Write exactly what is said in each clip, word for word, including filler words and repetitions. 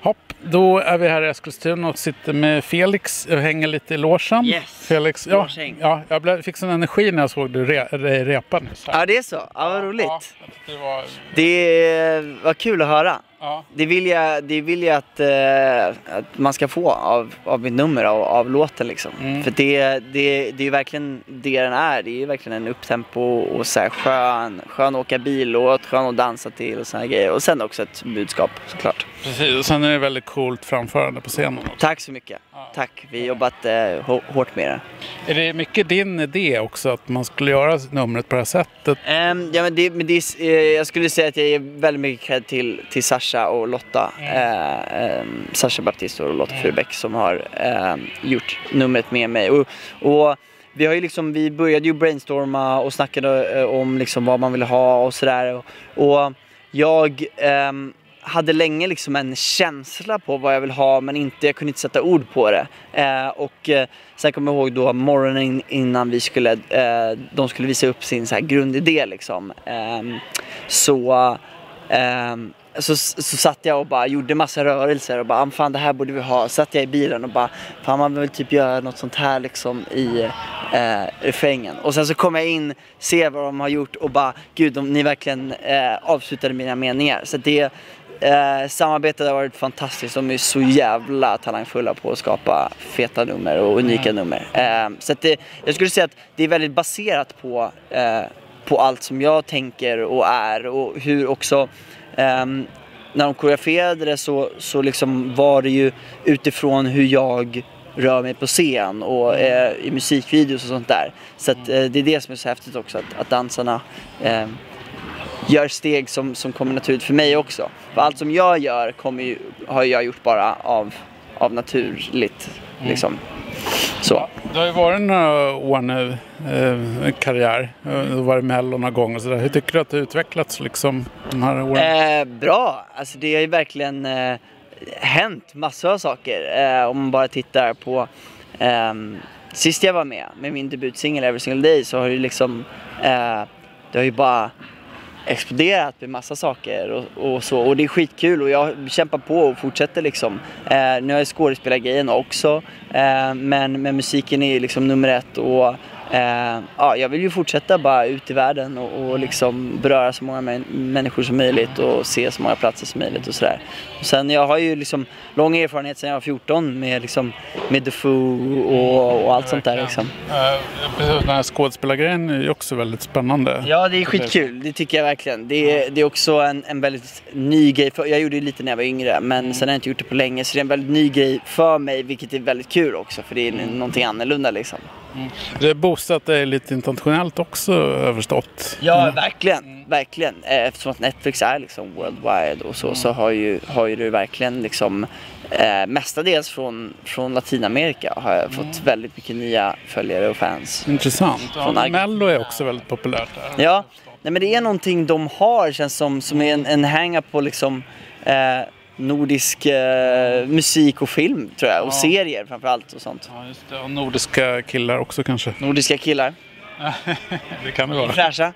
Hopp, då är vi här i Eskilstuna och sitter med Felix och hänger lite i logen. Yes. Felix, ja, ja, jag blev, fick sån energi när jag såg du re, re, repan. Ja, det är så. Ja, vad roligt. Ja, det, var... det var kul att höra. Ja. Det vill jag, det vill jag att, uh, att man ska få av, av mitt nummer, av, av låten liksom. Mm. För det, det, det är verkligen det den är. Det är verkligen en upptempo och så här skön, skön åka bil-låt, skön att dansa till och såna grejer. Och sen också ett budskap såklart. Precis, och sen är det väldigt coolt framförande på scenen också. Tack så mycket. Ja. Tack, vi har jobbat uh, hårt med det. Är det mycket din idé också att man skulle göra numret på det här sättet? Um, ja, men det, men det, uh, jag skulle säga att jag ger väldigt mycket cred till, till Sasha och Lotta. Mm. Uh, um, Sasha Baptiste och Lotta mm. Furbeck som har uh, gjort numret med mig. Och, och vi har ju liksom, vi började ju brainstorma och snackade uh, om liksom vad man ville ha och sådär. Och, och jag... Um, hade länge liksom en känsla på vad jag vill ha, men inte, jag kunde inte sätta ord på det. Eh, och eh, sen kommer jag ihåg då morgonen innan vi skulle, eh, de skulle visa upp sin så här grundidé liksom. Eh, så, eh, så, så satt jag och bara gjorde massa rörelser och bara, fan det här borde vi ha. Satt jag i bilen och bara, fan man vill typ göra något sånt här liksom i eh, refrängen. Och sen så kom jag in, ser vad de har gjort och bara, gud de, ni verkligen eh, avslutade mina meningar. Så det Eh, samarbetet har varit fantastiskt. De är så jävla talangfulla på att skapa feta nummer och unika mm. nummer. Eh, så att det, jag skulle säga att det är väldigt baserat på, eh, på allt som jag tänker och är. Och hur också, eh, när de koreograferade det så, så liksom var det ju utifrån hur jag rör mig på scen och eh, i musikvideos och sånt där. Så att, eh, det är det som är så häftigt också, att, att dansarna... Eh, gör steg som, som kommer naturligt för mig också. För allt som jag gör kommer ju, har jag gjort bara av, av naturligt. Mm. Liksom. Så. Ja, det har ju varit några år nu, eh, karriär. Du har varit med några gånger och sådär. Hur tycker du att det har utvecklats liksom, de här åren? Eh, bra, alltså det har ju verkligen eh, hänt massor av saker. Eh, om man bara tittar på eh, sist jag var med med min debutsingel Every Single Day, så har det liksom eh, det har ju bara exploderat med massa saker och, och så, och det är skitkul och jag kämpar på och fortsätter liksom. Eh, nu har jag skådespelargrejen också, eh, men, men musiken är liksom nummer ett och eh, ja, jag vill ju fortsätta bara ut i världen och, och liksom beröra så många män, människor som möjligt och se så många platser som möjligt och sådär. Och sen jag har ju liksom lång erfarenhet sedan jag var fjorton med liksom med The Foo och, och allt sånt där liksom. Uh, den här skådespelargrejen är ju också väldigt spännande. Ja, det är skitkul, det tycker jag verkligen. Det är, det är också en, en väldigt ny grej. För, jag gjorde det lite när jag var yngre, men mm. sen har jag inte gjort det på länge. Så det är en väldigt ny grej för mig, vilket är väldigt kul också. För det är mm. någonting annorlunda liksom. Mm. Det är boostat är lite internationellt också överstått. Ja, mm. verkligen, verkligen. Eftersom att Netflix är liksom worldwide och så, mm. så har ju, har ju det verkligen liksom eh, mestadels från, från Latinamerika har jag fått mm. väldigt mycket nya följare och fans. Intressant. Ja, Mello är också väldigt populärt där. Ja, nej, men det är någonting de har, känns som, som är en, en hang-up på liksom eh, nordisk eh, musik och film tror jag, och ja. serier framförallt och sånt. Ja, just det. Och nordiska killar också kanske. Nordiska killar. Det kan det vara. Fräscha.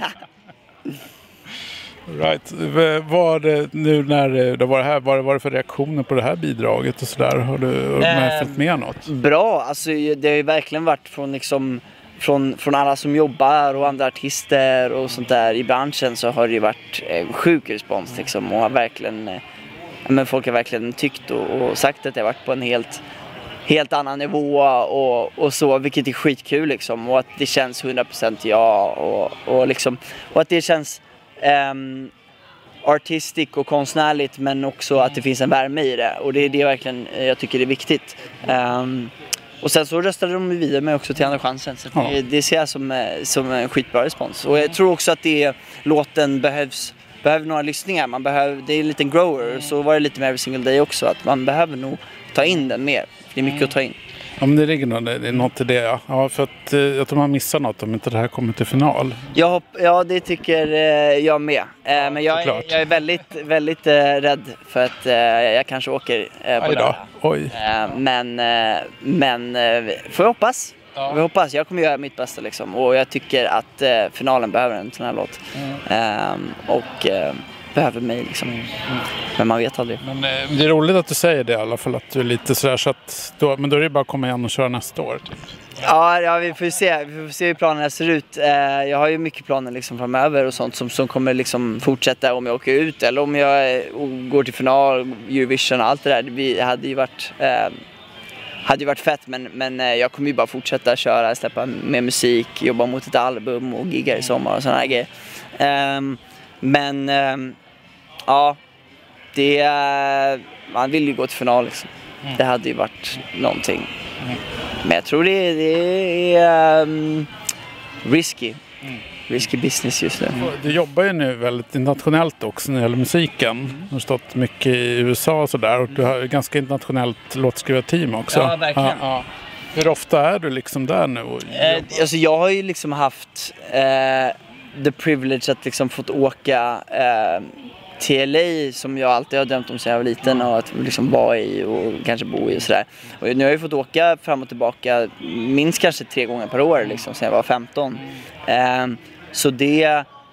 Right. Vad det, nu när det var här, vad var det för reaktioner på det här bidraget och sådär? Har du eh, följt med något? Bra, alltså det har ju verkligen varit från liksom Från, från alla som jobbar och andra artister och sånt där i branschen, så har det ju varit en sjuk respons liksom, och har verkligen, men folk har verkligen tyckt och, och sagt att det har varit på en helt, helt annan nivå och, och så, vilket är skitkul liksom, och att det känns hundra procent ja och, och, liksom, och att det känns um, artistiskt och konstnärligt, men också att det finns en värme i det, och det är det verkligen jag tycker är viktigt. Um, Och sen så röstade de vidare med också till Andra chansen. Så det, det ser jag som, som en skitbra respons. Och jag tror också att det, låten behövs, behöver några lyssningar. Man behöver, det är en liten grower. Så var det lite med Every Single Day också. Att man behöver nog ta in den mer. Det är mycket att ta in. Ja, men det ligger nog, det är något i det, ja. Ja, för att jag tror man missar något om inte det här kommer till final. Jag hopp, ja, det tycker eh, jag med. Eh, men jag, jag är väldigt, väldigt eh, rädd för att eh, jag kanske åker eh, på det. Oj. Eh, men eh, men eh, får jag hoppas. Ja. Jag hoppas, jag kommer göra mitt bästa liksom. Och jag tycker att eh, finalen behöver en sån här låt. Mm. Eh, och eh, behöver mig liksom. Mm. Men man vet aldrig. Men eh, det är roligt att du säger det i alla fall, att du är lite sådär så att då, men då är det bara att komma igen och köra nästa år. Ja, ja, vi får se. Vi får se hur planerna ser ut. Eh, jag har ju mycket planer liksom framöver och sånt som, som kommer liksom fortsätta om jag åker ut eller om jag eh, går till final, Eurovision och allt det där. Det hade ju varit, eh, hade ju varit fett, men, men eh, jag kommer ju bara fortsätta köra, släppa mer musik, jobba mot ett album och gigga i sommar och sådana här grejer. Eh, men eh, ja, det, eh, man vill ju gå till final liksom. Det hade ju varit någonting. Men jag tror det är, det är um, risky. Mm. Risky business just nu. Du jobbar ju nu väldigt internationellt också när det gäller musiken. Mm. Du har stått mycket i U S A och sådär. Och du har ett ganska internationellt låtskrivarteam också. Ja, verkligen. Ja, ja. Hur ofta är du liksom där nu? Och eh, alltså jag har ju liksom haft eh, the privilege att liksom fått åka eh, till L A som jag alltid har drömt om sedan jag var liten och att liksom vara i och kanske bo i och sådär. Och nu har jag fått åka fram och tillbaka minst kanske tre gånger per år liksom sedan jag var femton. Um, så det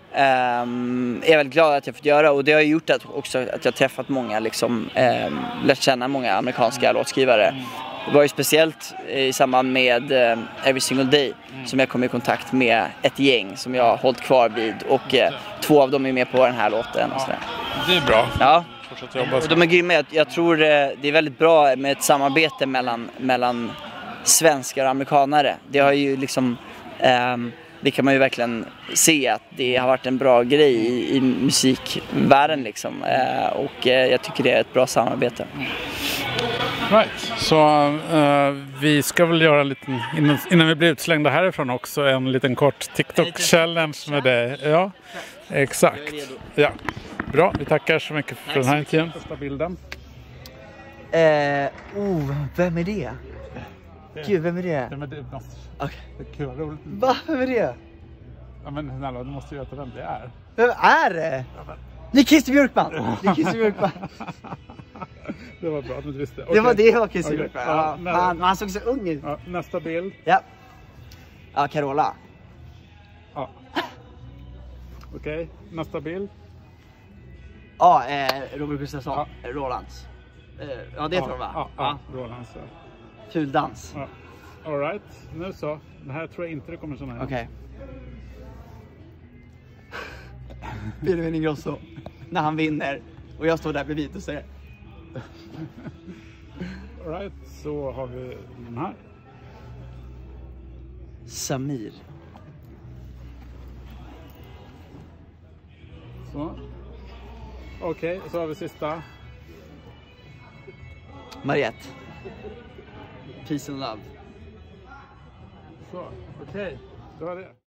um, är jag väldigt glad att jag fått göra, och det har gjort att också att jag träffat många liksom, um, lärt känna många amerikanska låtskrivare. Det var ju speciellt i samband med uh, Every Single Day som jag kom i kontakt med ett gäng som jag har hållit kvar vid, och uh, två av dem är med på den här låten och sådär. Det är bra. Ja. Och de är grymma. Jag, jag tror uh, det är väldigt bra med ett samarbete mellan, mellan svenskar och amerikanare. Det har ju liksom um, det kan man ju verkligen se att det har varit en bra grej i, i musikvärlden liksom. Uh, och uh, jag tycker det är ett bra samarbete. Right, så uh, vi ska väl göra en liten, innan, innan vi blir utslängda härifrån också, en liten kort TikTok-challenge med dig. Ja, exakt. Ja. Bra, vi tackar så mycket för den här intervjun. Första bilden. Eh, oh, vem är det? Gud, vem är det? Det, det, måste, okay. det är kul, roligt. Va, vem är det? Ja, men snälla, du måste ju veta vem det är. Vem är det? Ja, men... Det är Christer Björkman. Det är Christer Björkman. Det var bra att du visste. Okay. Det var det var Christer Björkman. Okay. Ja, ja, han, han såg så ung ut. Ja, nästa bild. Ja. Ja, Carola. Ja. Okej, okay. Nästa bild. Ja, eh, Robert Gustafsson. Ja. Rolands. Eh, ja, det ja, tror jag va? Ja, ja. ja. Rolands. Ja. Fuldans. Ja. All right, nu så. Den här tror jag inte det kommer såna här. Okej. Okay. Benjamin Ingrosso. När han vinner. Och jag står där bredvid och säger. All right, så har vi den här. Samir. Så. Okej, okay, så har vi sista. Mariette. Peace and love. Så, okej. Okay. Då är det.